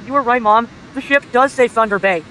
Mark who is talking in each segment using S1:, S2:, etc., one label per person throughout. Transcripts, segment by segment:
S1: You were right, Mom. The ship does say Thunder Bay.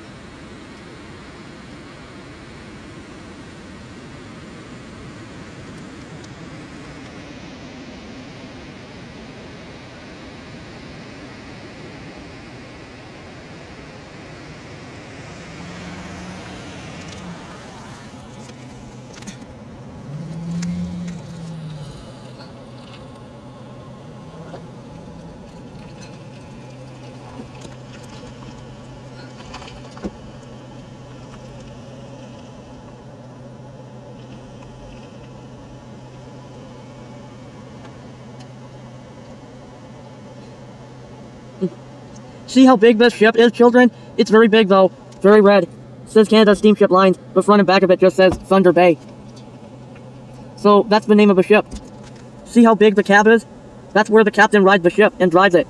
S1: See how big this ship is, children? It's very big, though. Very red. It says Canada Steamship Lines, but front and back of it just says Thunder Bay. So, that's the name of the ship. See how big the cab is? That's where the captain rides the ship and drives it.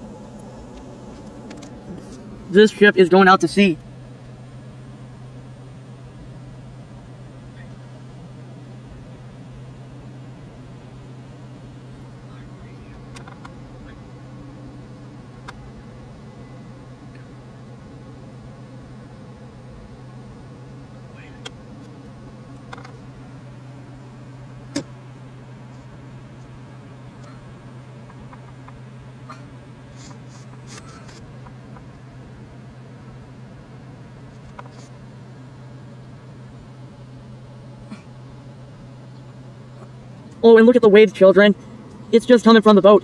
S1: This ship is going out to sea. Oh, and look at the waves, children. It's just coming from the boat.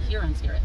S2: Huron spirit.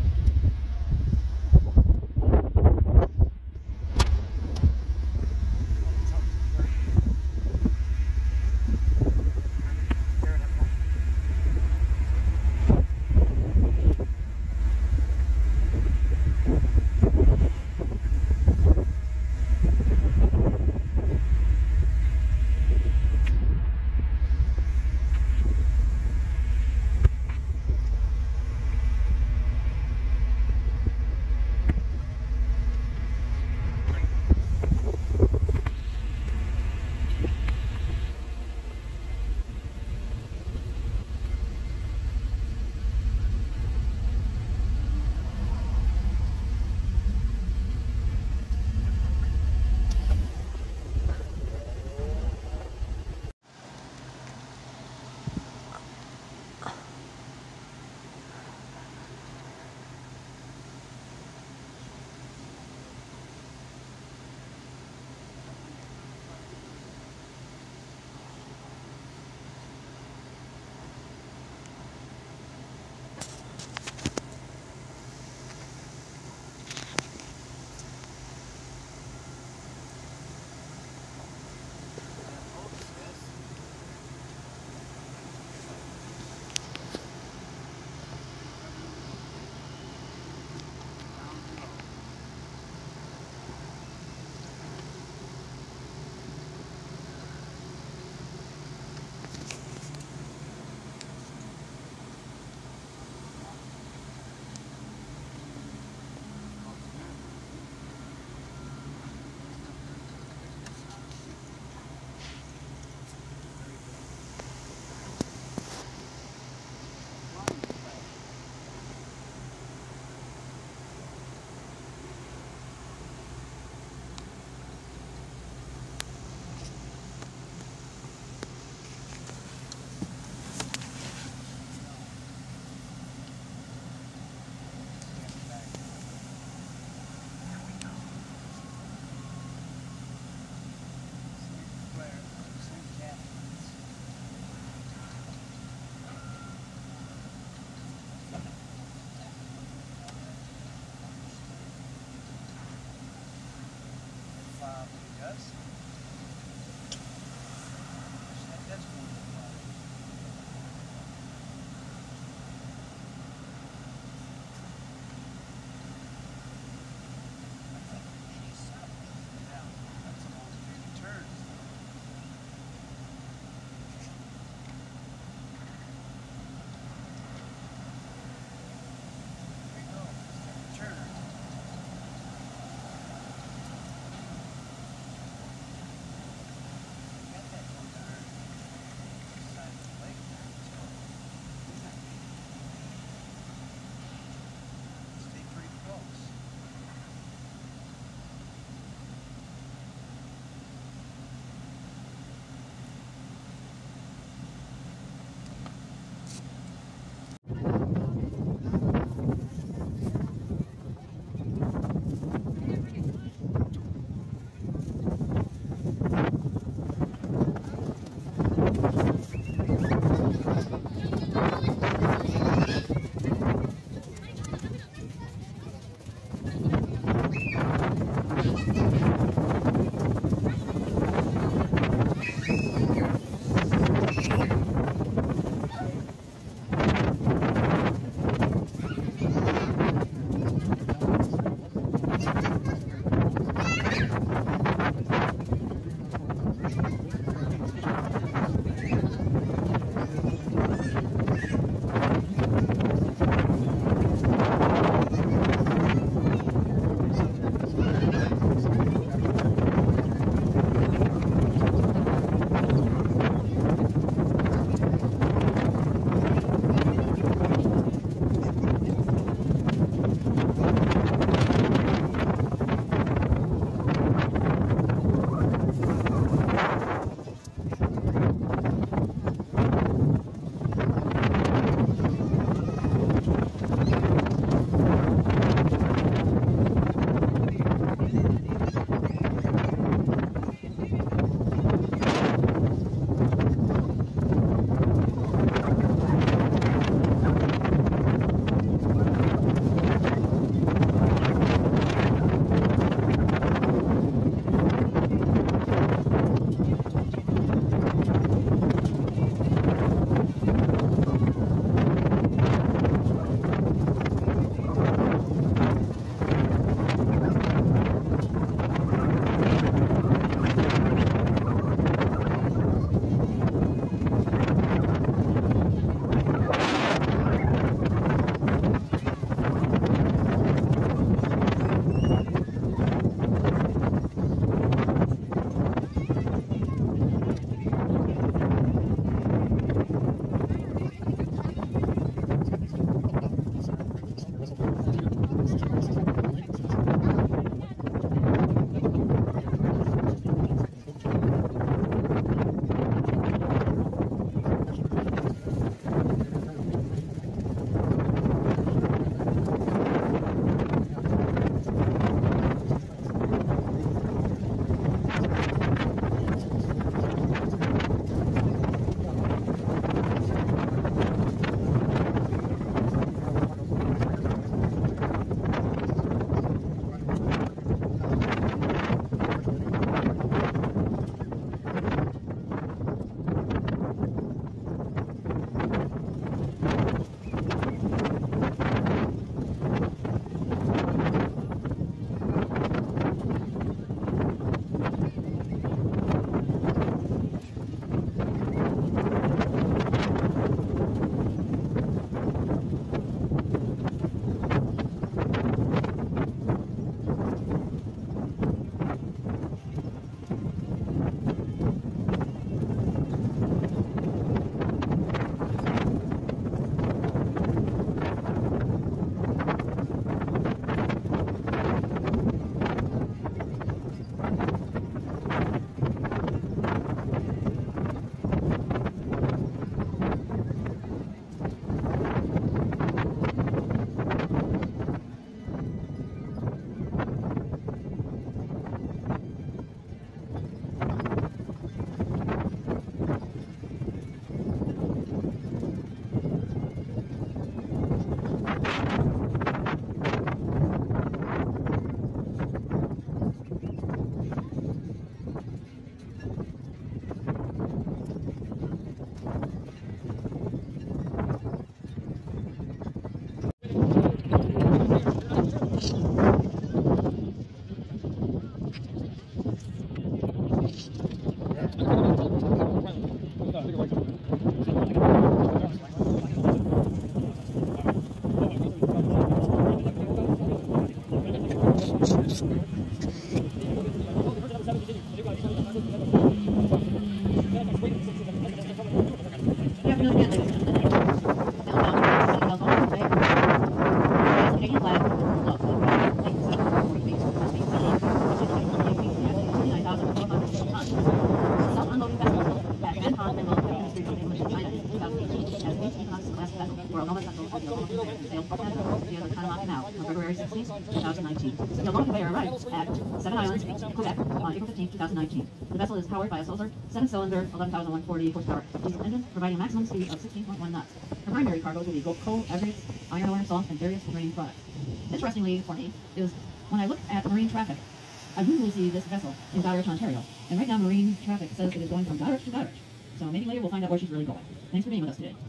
S2: February 16, 2019. The long conveyor arrived at Seven Islands, Quebec, on April 15, 2019. The vessel is powered by a Sulzer 7-cylinder, 11,140 horsepower diesel engine, providing a maximum speed of 16.1 knots. The primary cargoes will be coal, aggregates, iron ore, salt, and various marine products. Interestingly for me is when I look at marine traffic, I usually see this vessel in Goderich, Ontario, and right now marine traffic says it is going from Goderich to Goderich. So maybe later we'll find out where she's really going. Thanks for being with us today.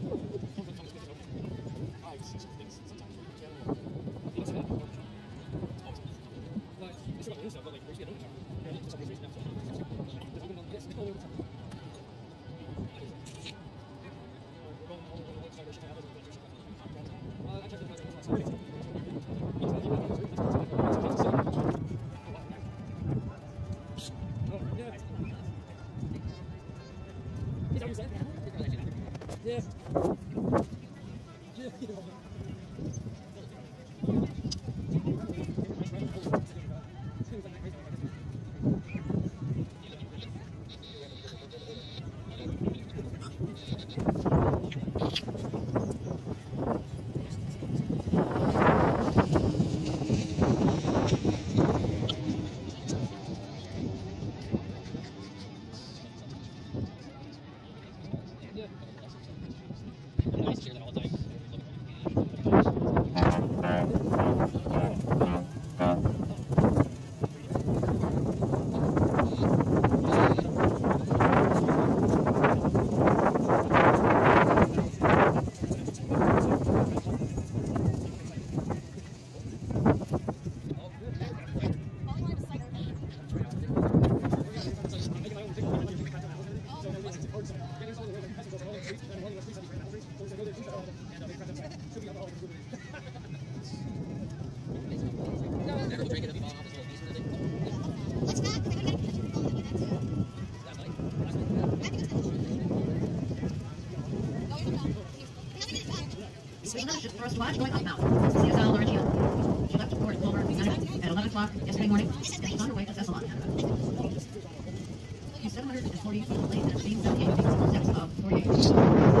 S2: For us to watch going up now. CSL Laura Gia. She left Port Wilbur at 11 o'clock yesterday morning, and she's on her way to Thessalon, Canada. She's 740 feet late and speed 78 feet in depth of 48 feet. This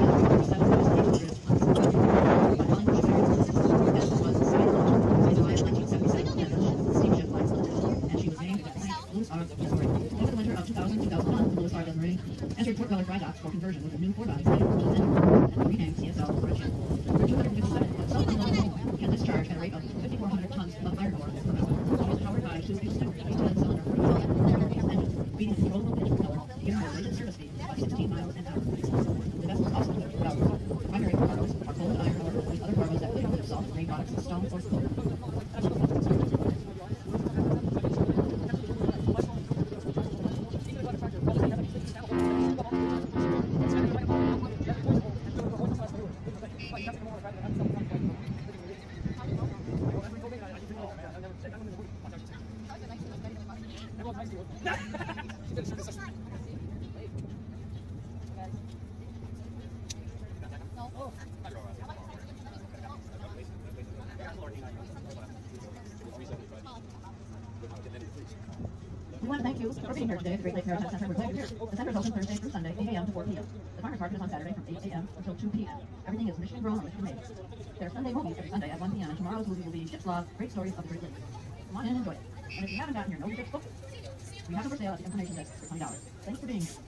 S2: was the second launch in July of 1977 at Steamship Lines Limited, and she was named the Lewis R. Desmarais. Over the winter of 2000-2001, the Lewis R. Desmarais entered Port Weller Dry Docks for conversion with a new 4-body and renamed CSL Laura Gia. 257 self-unloading can discharge at a rate of 5,400 tons of iron ore per hour. She is powered by 2 10-cylinder 40-cylinder engines, feeding a controllable pitch propeller to give her a rated service speed of 16 miles an hour. The vessel is also equipped with our primary cargoes are coal and iron ore, with other cargoes that could include salt, grain products, stone, or coal. We want to thank you for being here today at the Great Lakes Maritime Center. We're glad you're here. The center is open Thursday through Sunday, 8 a.m. to 4 p.m. The farmers market is on Saturday from 8 a.m. until 2 p.m. Everything is Michigan grown and Michigan made. There are Sunday movies every Sunday at 1 p.m. and tomorrow's movie will be Ship's Log, Great Stories of the Great Lakes. Come on in and enjoy it. And if you haven't gotten your No Ship's book, we have it for sale at the information desk for $20. Thanks for being here.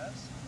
S3: Yes.